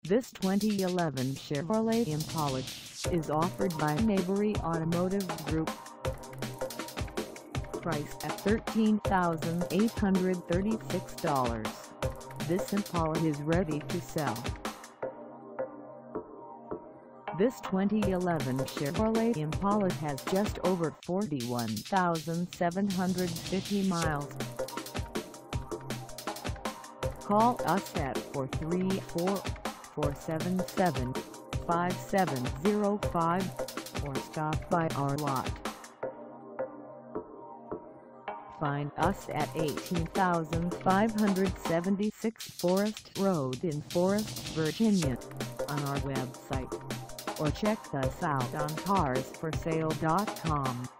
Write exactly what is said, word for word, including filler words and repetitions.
This twenty eleven Chevrolet Impala is offered by Mabry Automotive Group. Priced at thirteen thousand eight hundred thirty-six dollars, this Impala is ready to sell. This twenty eleven Chevrolet Impala has just over forty-one thousand seven hundred fifty miles. Call us at four three four, four seven seven, five seven zero five or stop by our lot. Find us at eighteen thousand five hundred seventy-six Forest Road in Forest, Virginia, on our website, or check us out on cars for sale dot com.